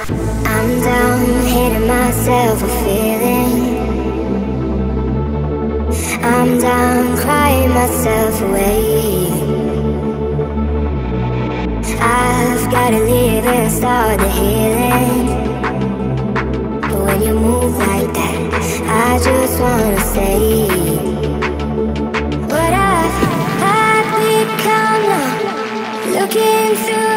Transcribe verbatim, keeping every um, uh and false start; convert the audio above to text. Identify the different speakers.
Speaker 1: I'm down, hating myself for feeling. I'm down, crying myself away. I've gotta leave and start the healing. But when you move like that, I just wanna say what I've, I've become now. Looking through